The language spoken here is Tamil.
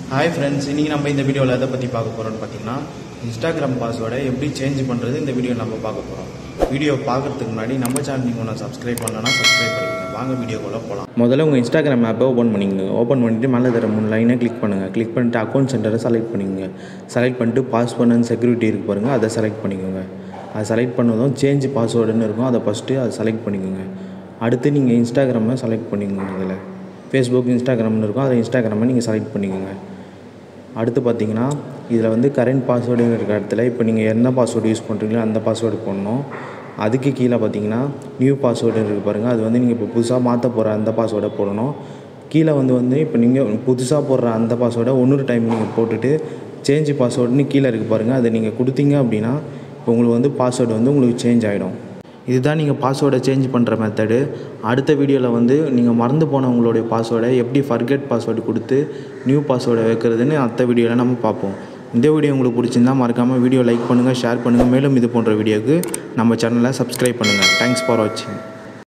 Hi friends, இன்னைக்கு நம்ம இந்த வீடியோல எதை பத்தி பார்க்க போறோம்னு பாத்தீங்கன்னா Instagram பாஸ்வேர்டை எப்படி சேஞ்ச் பண்றது இந்த வீடியோ நம்ம பார்க்க போறோம். வீடியோ பார்க்கிறதுக்கு முன்னாடி நம்ம சேனல் நீங்க ஒண்ணு Subscribe பண்ணலனா Subscribe பண்ணிடுங்க. வாங்க வீடியோக்குள்ள போலாம். முதல்ல உங்க Instagram ஆப்பை ஓபன் பண்ணிக்கங்க. ஓபன் பண்ணிட்டு மேலே தர 3 லைனை கிளிக் பண்ணுங்க. கிளிக் பண்ணிட்டு அக்கவுண்ட் சென்டரை செலக்ட் பண்ணிக்கங்க. செலக்ட் பண்ணிட்டு பாஸ்வேர்ட் அண்ட் செக்யூரிட்டி இருக்கு பாருங்க, அதை செலக்ட் பண்ணிக்கோங்க. அதை செலக்ட் பண்ணதும் சேஞ்ச் பாஸ்வேர்டுன்னு இருக்கும், அதை ஃபர்ஸ்ட் அதை செலக்ட் பண்ணிக்கோங்க. அடுத்து நீங்க Instagram-ஐ செலக்ட் பண்ணிக்கோங்க. இதில் Facebook Instagram-னு இருக்கும், அதை Instagram-ஐ நீங்கள் செலக்ட் பண்ணிக்கோங்க. அடுத்து பார்த்தீங்கன்னா இதில் வந்து கரண்ட் பாஸ்வேர்டுன்னு இருக்கிற இடத்துல இப்போ நீங்கள் என்ன பாஸ்வேர்டு யூஸ் பண்ணுறீங்களோ அந்த பாஸ்வேர்டு போடணும். அதுக்கு கீழே பார்த்தீங்கன்னா நியூ பாஸ்வேர்டு இருக்குது பாருங்கள், அது வந்து நீங்கள் இப்போ புதுசாக மாற்ற போகிற அந்த பாஸ்வேர்டை போடணும். கீழே வந்து இப்போ நீங்கள் புதுசாக போடுற அந்த பாஸ்வேர்டை இன்னொரு டைம் நீங்கள் போட்டுட்டு சேஞ்ச் பாஸ்வேர்டுன்னு கீழே இருக்குது பாருங்கள், அதை நீங்கள் கொடுத்தீங்க அப்படின்னா இப்போ உங்களுக்கு வந்து பாஸ்வேர்டு வந்து உங்களுக்கு சேஞ்ச் ஆகிடும். இதுதான் நீங்கள் பாஸ்வேர்டை சேஞ்ச் பண்ணுற மெத்தடு. அடுத்த வீடியோவில் வந்து நீங்கள் மறந்து போன உங்களுடைய பாஸ்வேர்டை எப்படி ஃபர்கெட் பாஸ்வேர்டு கொடுத்து நியூ பாஸ்வேர்டை வைக்கிறதுன்னு அடுத்த வீடியோவில் நம்ம பார்ப்போம். இந்த வீடியோ உங்களுக்கு பிடிச்சிருந்தால் மறக்காமல் வீடியோ லைக் பண்ணுங்கள், ஷேர் பண்ணுங்கள். மேலும் இது போன்ற வீடியோவுக்கு நம்ம சேனலை சப்ஸ்கிரைப் பண்ணுங்கள். தேங்க்ஸ் ஃபார் வாட்சிங்.